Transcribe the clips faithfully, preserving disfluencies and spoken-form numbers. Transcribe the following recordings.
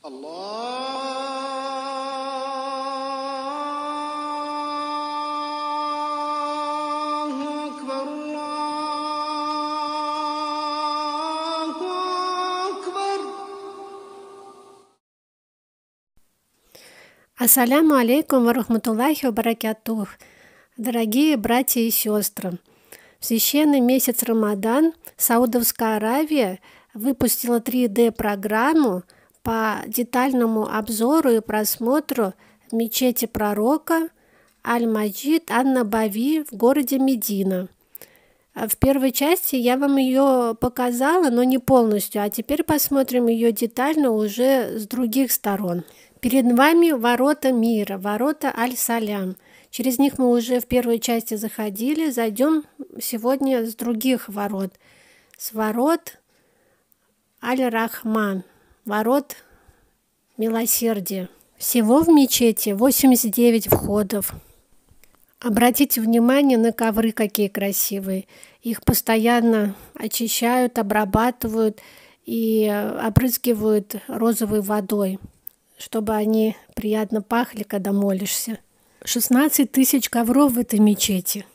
Ассаляму алейкум ва рахматуллахи ва баракатух. Дорогие братья и сестры, в священный месяц Рамадан Саудовская Аравия выпустила три дэ программу по детальному обзору и просмотру мечети пророка Аль-Маджид Ан-Набави в городе Медина. В первой части я вам ее показала, но не полностью, а теперь посмотрим ее детально уже с других сторон. Перед вами ворота мира, ворота Аль-Салям. Через них мы уже в первой части заходили. Зайдем сегодня с других ворот. С ворот Аль-Рахман, ворот милосердия. Всего в мечети восемьдесят девять входов. Обратите внимание на ковры, какие красивые. Их постоянно очищают, обрабатывают и опрыскивают розовой водой, чтобы они приятно пахли, когда молишься. шестнадцать тысяч ковров в этой мечети.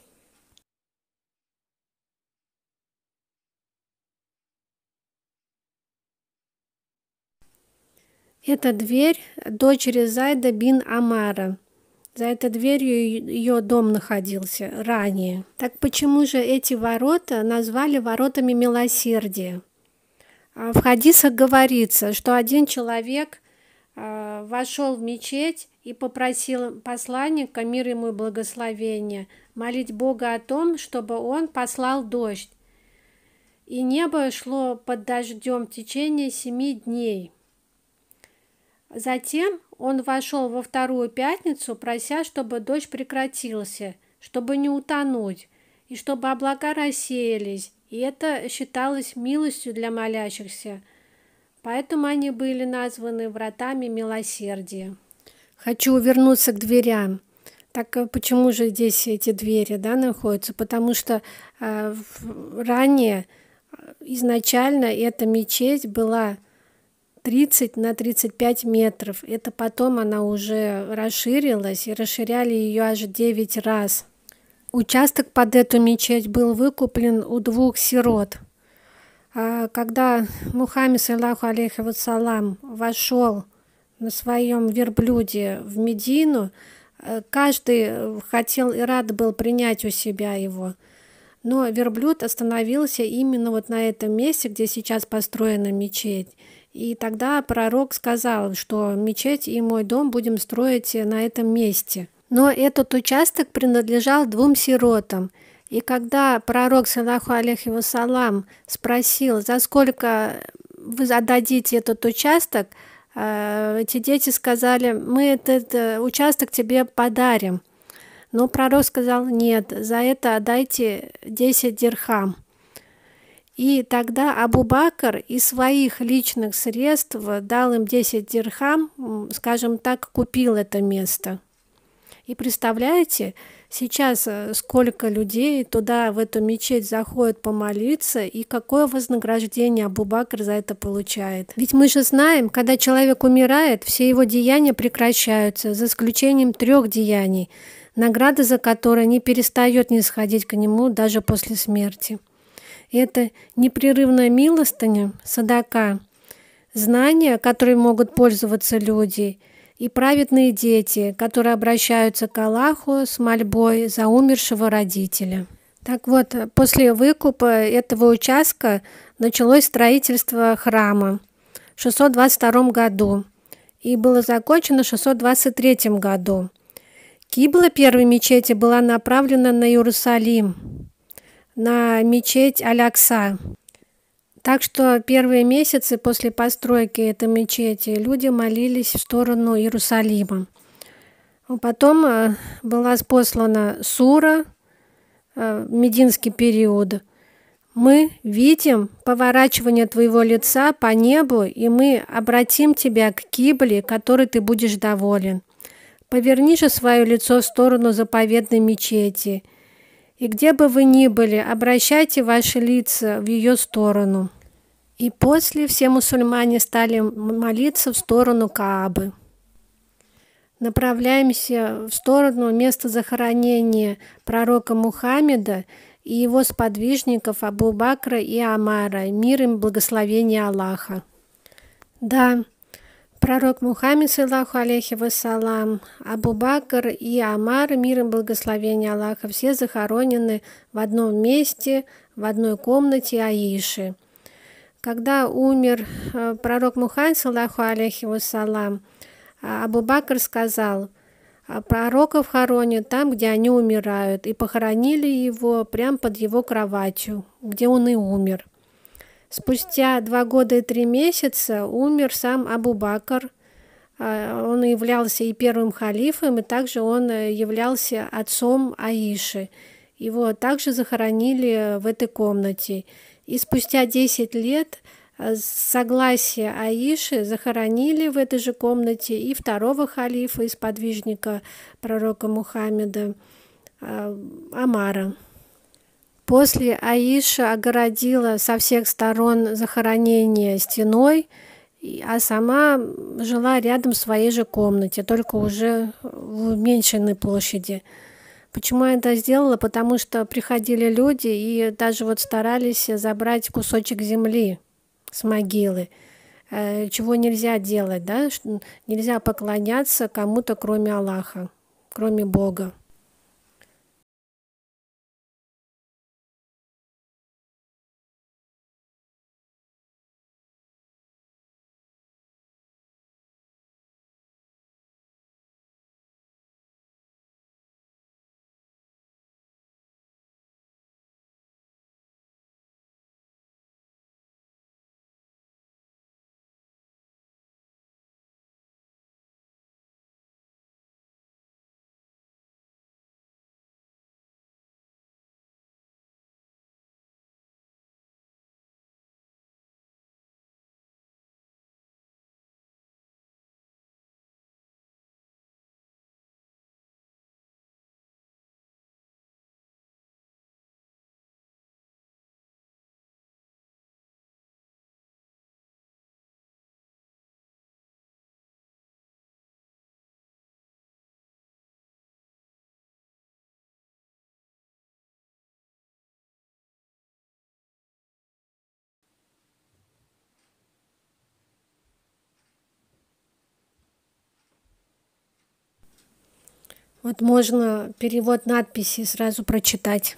Это дверь дочери Зайда бин Амара. За этой дверью ее дом находился ранее. Так почему же эти ворота назвали воротами милосердия? В хадисах говорится, что один человек вошел в мечеть и попросил посланника, мир ему и благословения, молить Бога о том, чтобы он послал дождь. И небо шло под дождем в течение семи дней. Затем он вошел во вторую пятницу, прося, чтобы дождь прекратился, чтобы не утонуть, и чтобы облака рассеялись. И это считалось милостью для молящихся. Поэтому они были названы вратами милосердия. Хочу вернуться к дверям. Так почему же здесь эти двери, да, находятся? Потому что э, ранее, изначально эта мечеть была тридцать на тридцать пять метров. Это потом она уже расширилась, и расширяли ее аж девять раз. Участок под эту мечеть был выкуплен у двух сирот. Когда Мухаммед саллаллаху алейхи вассалам вошел на своем верблюде в Медину, каждый хотел и рад был принять у себя его. Но верблюд остановился именно вот на этом месте, где сейчас построена мечеть. И тогда пророк сказал, что мечеть и мой дом будем строить на этом месте. Но этот участок принадлежал двум сиротам. И когда пророк, саллаллаху алейхи вассалам, спросил, за сколько вы отдадите этот участок, эти дети сказали, мы этот участок тебе подарим. Но пророк сказал, нет, за это отдайте десять дирхам. И тогда Абу Бакр из своих личных средств дал им десять дирхам, скажем так, купил это место. И представляете, сейчас сколько людей туда, в эту мечеть, заходят помолиться, и какое вознаграждение Абу Бакр за это получает. Ведь мы же знаем, когда человек умирает, все его деяния прекращаются, за исключением трех деяний, награда за которые не перестает нисходить к нему даже после смерти. И это непрерывная милостыня, садака, знания, которые могут пользоваться люди, и праведные дети, которые обращаются к Аллаху с мольбой за умершего родителя. Так вот, после выкупа этого участка началось строительство храма в шестьсот двадцать втором году и было закончено в шестьсот двадцать третьем году. Кибла первой мечети была направлена на Иерусалим, на мечеть Аль-Акса. Так что первые месяцы после постройки этой мечети люди молились в сторону Иерусалима. Потом была спослана сура, мединский период. Мы видим поворачивание твоего лица по небу, и мы обратим тебя к кибле, которой ты будешь доволен. Поверни же свое лицо в сторону заповедной мечети, и где бы вы ни были, обращайте ваши лица в ее сторону. И после все мусульмане стали молиться в сторону Каабы. Направляемся в сторону места захоронения пророка Мухаммеда и его сподвижников Абу Бакра и Амара, мир им, благословение Аллаха. Да, пророк Мухаммед, саллаллаху алейхи вассалам, Абу Бакр и Амар, мир им, благословение Аллаха, все захоронены в одном месте, в одной комнате Аиши. Когда умер пророк Мухаммед, саллаллаху алейхи вассалам, Абу Бакр сказал: пророков хоронят там, где они умирают, и похоронили его прямо под его кроватью, где он и умер. Спустя два года и три месяца умер сам Абу Бакр. Он являлся и первым халифом, и также он являлся отцом Аиши. Его также захоронили в этой комнате. И спустя десять лет с согласия Аиши захоронили в этой же комнате и второго халифа и сподвижника пророка Мухаммеда Амара. После Аиша огородила со всех сторон захоронение стеной, а сама жила рядом в своей же комнате, только уже в уменьшенной площади. Почему я это сделала? Потому что приходили люди и даже вот старались забрать кусочек земли с могилы, чего нельзя делать, да? Нельзя поклоняться кому-то, кроме Аллаха, кроме Бога. Вот можно перевод надписи сразу прочитать.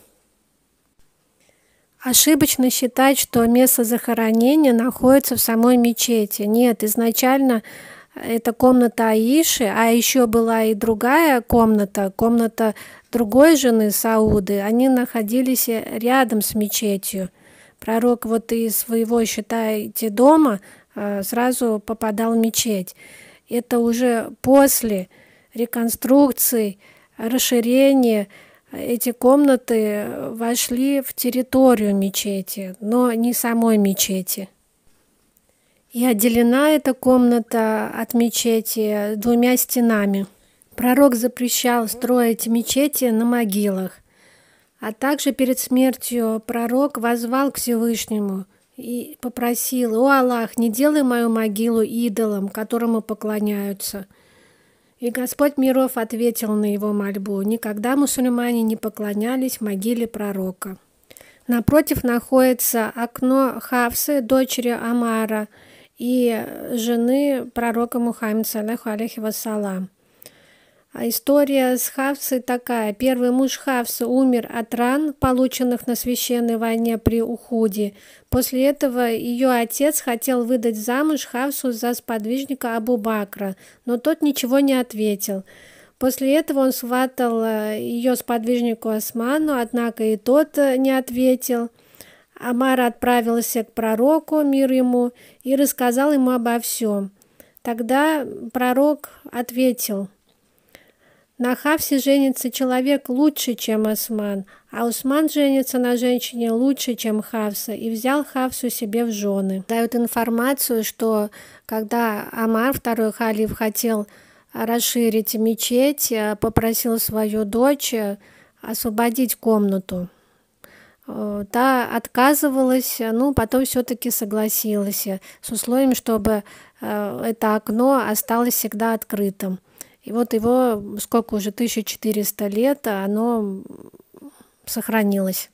Ошибочно считать, что место захоронения находится в самой мечети. Нет, изначально это комната Аиши, а еще была и другая комната, комната другой жены Сауды. Они находились рядом с мечетью. Пророк вот из своего, считайте, дома сразу попадал в мечеть. Это уже после реконструкции, расширения эти комнаты вошли в территорию мечети, но не самой мечети. И отделена эта комната от мечети двумя стенами. Пророк запрещал строить мечети на могилах, а также перед смертью пророк воззвал к Всевышнему и попросил: «О Аллах, не делай мою могилу идолом, которому поклоняются». И Господь миров ответил на его мольбу: никогда мусульмане не поклонялись могиле пророка. Напротив находится окно Хафсы, дочери Амара и жены пророка Мухаммеда, саллаллаху алейхи вассалам. А история с Хафсой такая. Первый муж Хафсы умер от ран, полученных на священной войне при Ухуде. После этого ее отец хотел выдать замуж Хафсу за сподвижника Абу Бакра, но тот ничего не ответил. После этого он сватал ее сподвижнику Осману, однако и тот не ответил. Амар отправился к пророку, мир ему, и рассказал ему обо всем. Тогда пророк ответил: на Хафсе женится человек лучше, чем Осман, а Осман женится на женщине лучше, чем Хафса, и взял Хафсу себе в жены. Дают информацию, что когда Амар, второй халиф, хотел расширить мечеть, попросил свою дочь освободить комнату. э, та отказывалась, ну, потом все-таки согласилась э, с условием, чтобы э, это окно осталось всегда открытым. И вот его, сколько уже, тысяча четыреста лет, оно сохранилось.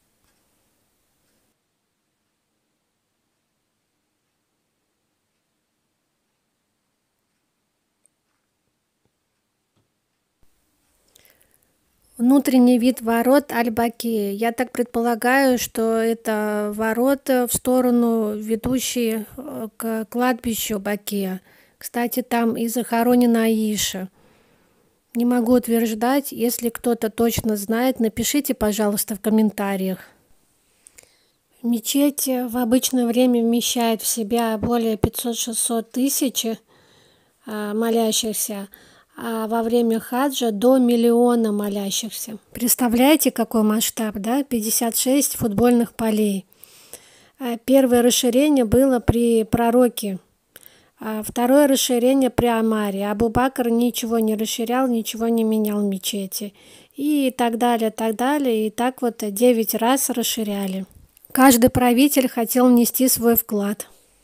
Внутренний вид ворот Аль-Бакии. Я так предполагаю, что это ворота в сторону, ведущие э, к кладбищу Бакия. Кстати, там и захоронена Аиша. Не могу утверждать, если кто-то точно знает, напишите, пожалуйста, в комментариях. Мечеть в обычное время вмещает в себя более пятьсот-шестьсот тысяч а, молящихся, а во время хаджа до миллиона молящихся. Представляете, какой масштаб, да? пятьдесят шесть футбольных полей. А первое расширение было при пророке, а второе расширение при Омаре. Абу-Бакр ничего не расширял, ничего не менял в мечети. И так далее, так далее. И так вот девять раз расширяли. Каждый правитель хотел внести свой вклад.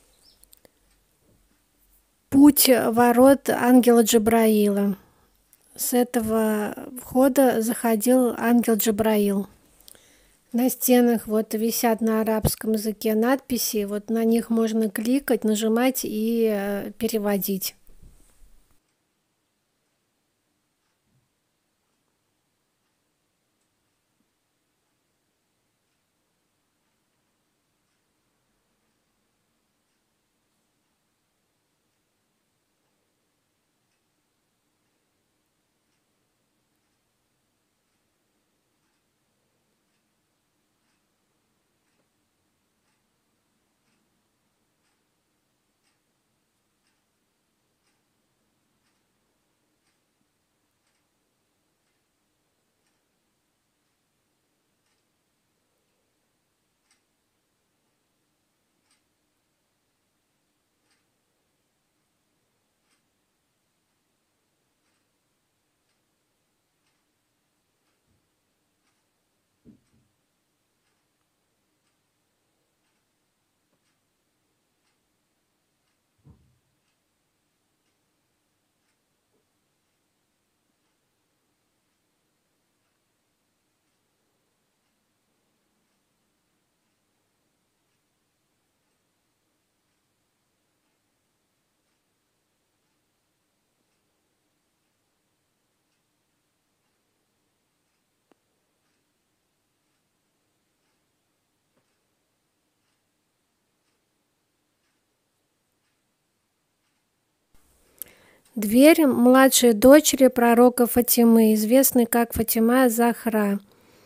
Путь ворот ангела Джабраила. С этого входа заходил ангел Джабраил. На стенах вот висят на арабском языке надписи, вот на них можно кликать, нажимать и э, переводить. Дверь младшей дочери пророка Фатимы, известной как Фатима Захра.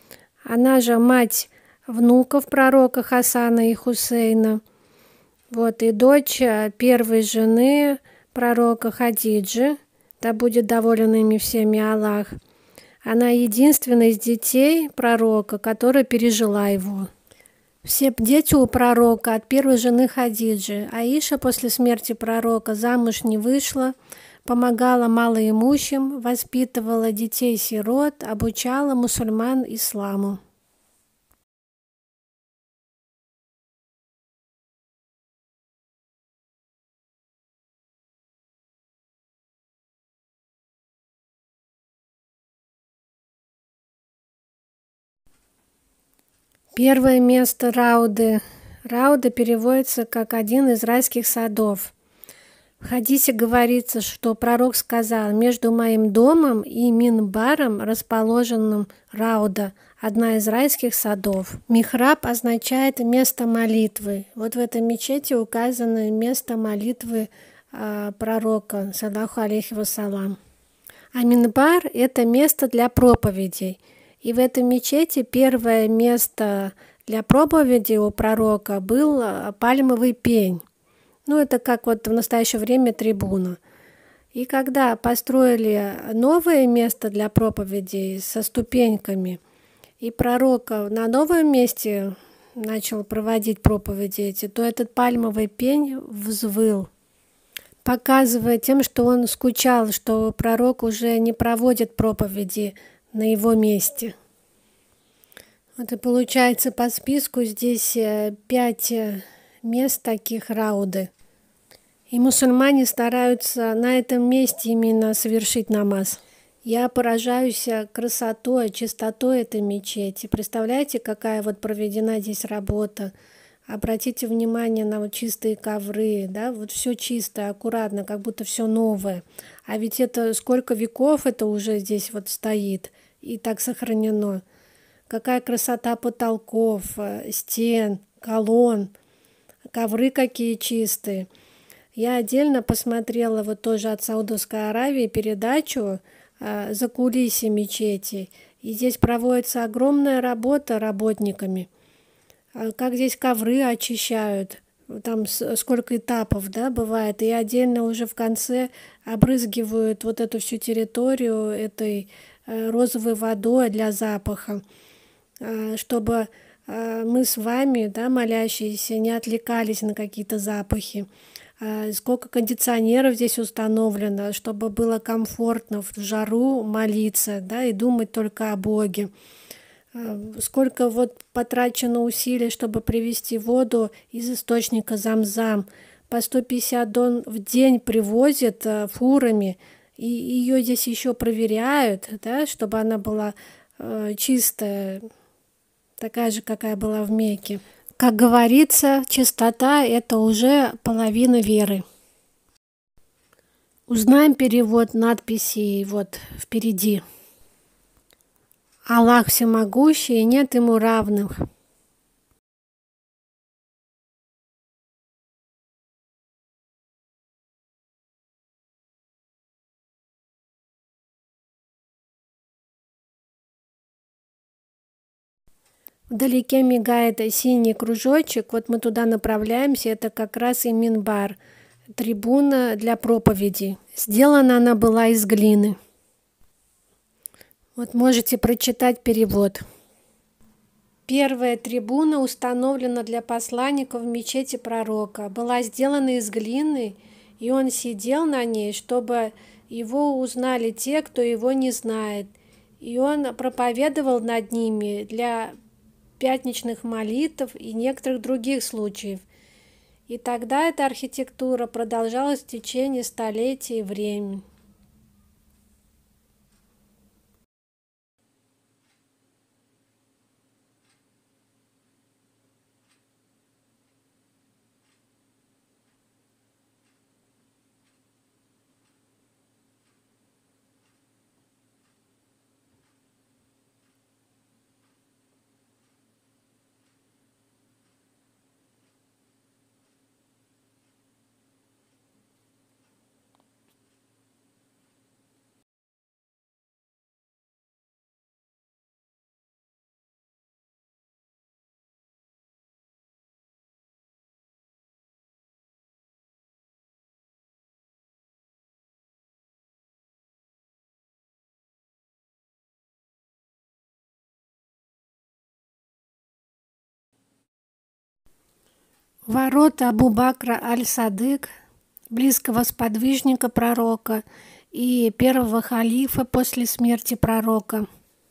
Она же мать внуков пророка Хасана и Хусейна. Вот, и дочь первой жены пророка Хадиджи, да будет доволен ими всеми Аллах. Она единственная из детей пророка, которая пережила его. Все дети у пророка от первой жены Хадиджи. Аиша после смерти пророка замуж не вышла, помогала малоимущим, воспитывала детей-сирот, обучала мусульман исламу. Первое место Рауды. Рауда переводится как один из райских садов. В хадисе говорится, что пророк сказал: между моим домом и минбаром расположенным Рауда, одна из райских садов. Михраб означает место молитвы. Вот в этой мечети указано место молитвы э, пророка, саллаллаху алейхи вассалам. А минбар – это место для проповедей. И в этой мечети первое место для проповеди у пророка был пальмовый пень. Ну, это как вот в настоящее время трибуна. И когда построили новое место для проповедей со ступеньками, и пророк на новом месте начал проводить проповеди эти, то этот пальмовый пень взвыл, показывая тем, что он скучал, что пророк уже не проводит проповеди на его месте. Вот и получается по списку здесь э, пять э, мест таких рауды. И мусульмане стараются на этом месте именно совершить намаз. Я поражаюсь э, красотой, чистотой этой мечети. Представляете, какая вот проведена здесь работа. Обратите внимание на вот чистые ковры, да, вот все чисто, аккуратно, как будто все новое. А ведь это сколько веков это уже здесь вот стоит и так сохранено. Какая красота потолков, э, стен, колонн, ковры какие чистые. Я отдельно посмотрела вот тоже от Саудовской Аравии передачу э, «Закулисье мечети». И здесь проводится огромная работа работниками. А как здесь ковры очищают, там сколько этапов, да, бывает, и отдельно уже в конце обрызгивают вот эту всю территорию этой э, розовой водой для запаха, э, чтобы э, мы с вами, да, молящиеся, не отвлекались на какие-то запахи. Э, сколько кондиционеров здесь установлено, чтобы было комфортно в жару молиться, да, и думать только о Боге. Сколько вот потрачено усилий, чтобы привезти воду из источника Зам-Зам. По сто пятьдесят тонн в день привозят э, фурами, и ее здесь еще проверяют, да, чтобы она была э, чистая, такая же, какая была в Мекке. Как говорится, чистота – это уже половина веры. Узнаем перевод надписей вот впереди. Аллах всемогущий, и нет ему равных. Вдалеке мигает синий кружочек, вот мы туда направляемся, это как раз и минбар, трибуна для проповеди. Сделана она была из глины. Вот можете прочитать перевод. Первая трибуна установлена для посланника в мечети пророка. Была сделана из глины, и он сидел на ней, чтобы его узнали те, кто его не знает. И он проповедовал над ними для пятничных молитв и некоторых других случаев. И тогда эта архитектура продолжалась в течение столетий времени. Ворота Абу-Бакра аль-Садык, близкого сподвижника пророка и первого халифа после смерти пророка.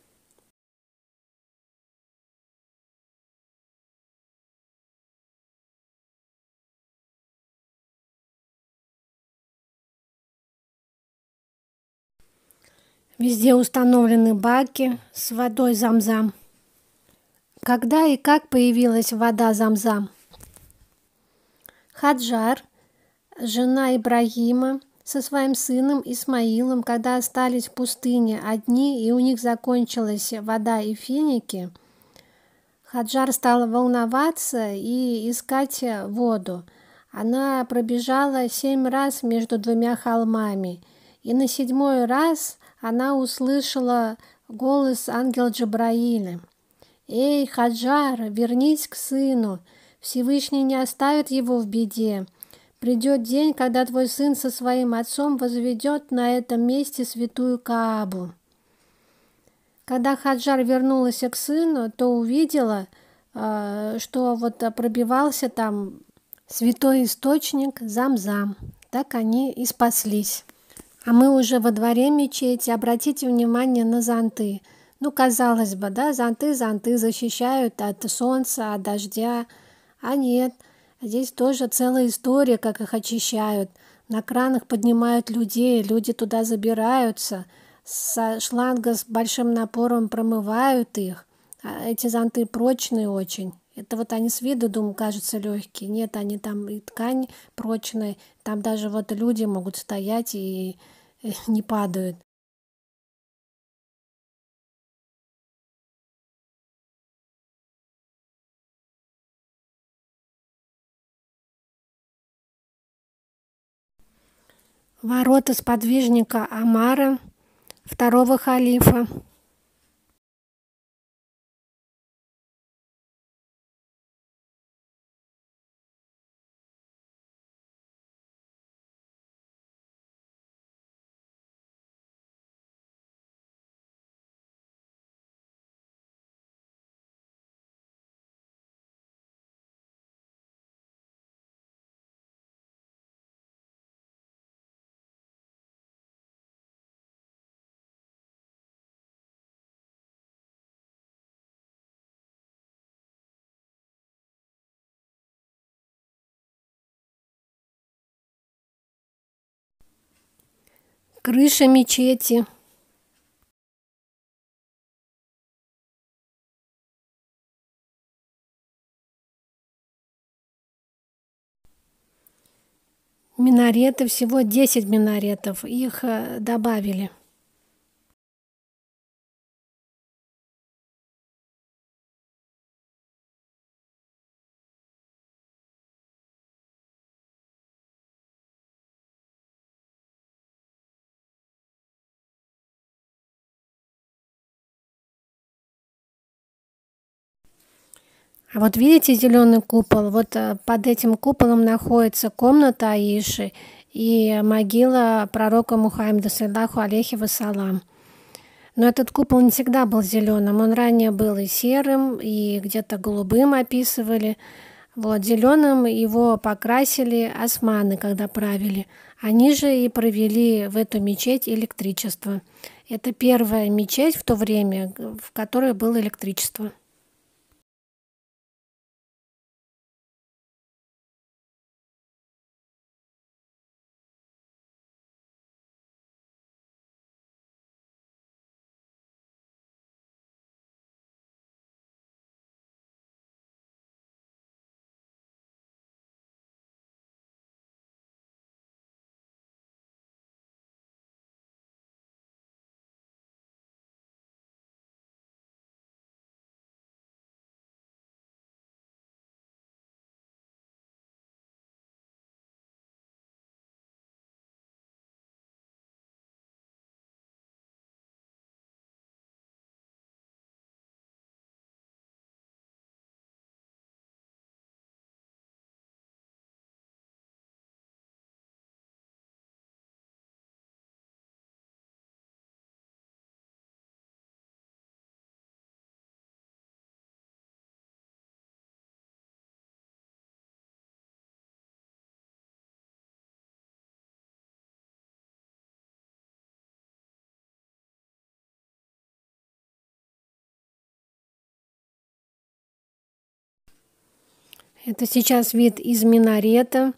Везде установлены баки с водой Зам-Зам. Когда и как появилась вода Зам-Зам? Хаджар, жена Ибрагима, со своим сыном Исмаилом, когда остались в пустыне одни и у них закончилась вода и финики, Хаджар стала волноваться и искать воду. Она пробежала семь раз между двумя холмами, и на седьмой раз она услышала голос ангела Джабраиля. «Эй, Хаджар, вернись к сыну, Всевышний не оставит его в беде. Придет день, когда твой сын со своим отцом возведет на этом месте святую Каабу». Когда Хаджар вернулась к сыну, то увидела, что вот пробивался там святой источник Зам-Зам. Так они и спаслись. А мы уже во дворе мечети. Обратите внимание на зонты. Ну, казалось бы, да, зонты, зонты защищают от солнца, от дождя. А нет, здесь тоже целая история, как их очищают. На кранах поднимают людей, люди туда забираются, со шланга с большим напором промывают их. А эти зонты прочные очень. Это вот они с виду, думаю, кажутся легкие. Нет, они там и ткань прочная, там даже вот люди могут стоять и э, не падают. Ворота сподвижника Амара, второго халифа. Крыша мечети. Минареты, всего десять минаретов, их э, добавили. А вот видите зеленый купол? Вот э, под этим куполом находится комната Аиши и могила пророка Мухаммеда, саллаллаху алейхи вассалам. Но этот купол не всегда был зеленым, он ранее был и серым, и где-то голубым описывали. Вот, зеленым его покрасили османы, когда правили. Они же и провели в эту мечеть электричество. Это первая мечеть в то время, в которой было электричество. Это сейчас вид из минарета.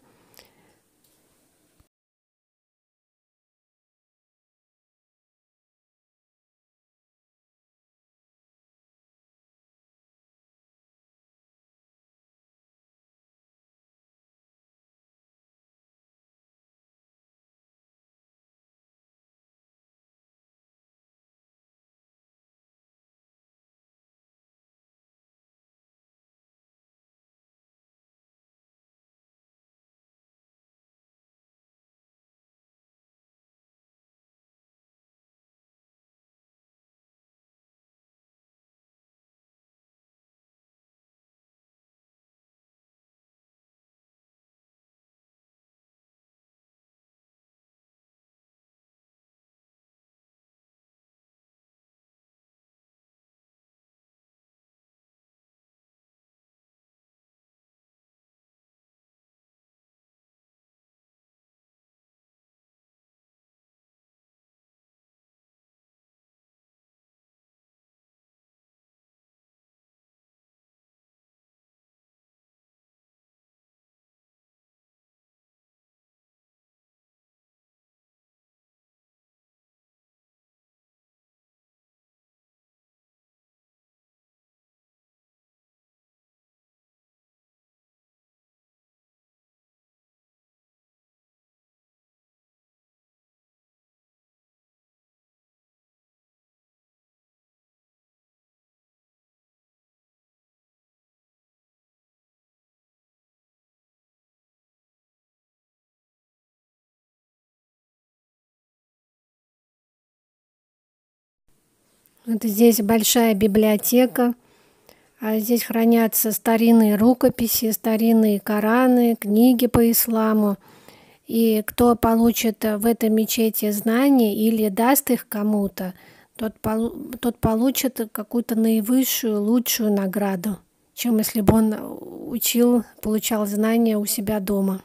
Вот здесь большая библиотека. А здесь хранятся старинные рукописи, старинные Кораны, книги по исламу. И кто получит в этой мечети знания или даст их кому-то, тот, тот получит какую-то наивысшую, лучшую награду, чем если бы он учил, получал знания у себя дома.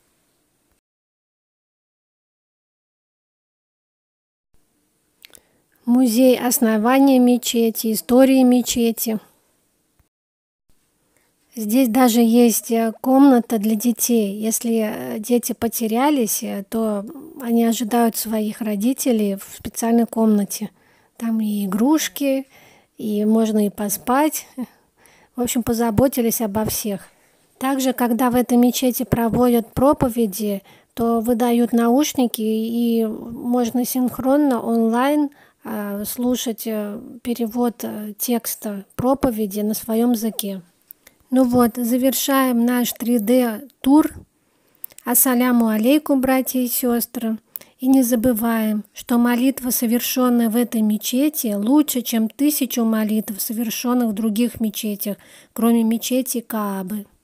Музей основания мечети, истории мечети. Здесь даже есть комната для детей. Если дети потерялись, то они ожидают своих родителей в специальной комнате. Там и игрушки, и можно и поспать. В общем, позаботились обо всех. Также, когда в этой мечети проводят проповеди, то выдают наушники, и можно синхронно онлайн слушать перевод текста проповеди на своем языке. Ну вот, завершаем наш три дэ тур. Ассаляму алейкум, братья и сестры. И не забываем, что молитва, совершенная в этой мечети, лучше, чем тысячу молитв, совершенных в других мечетях, кроме мечети Каабы.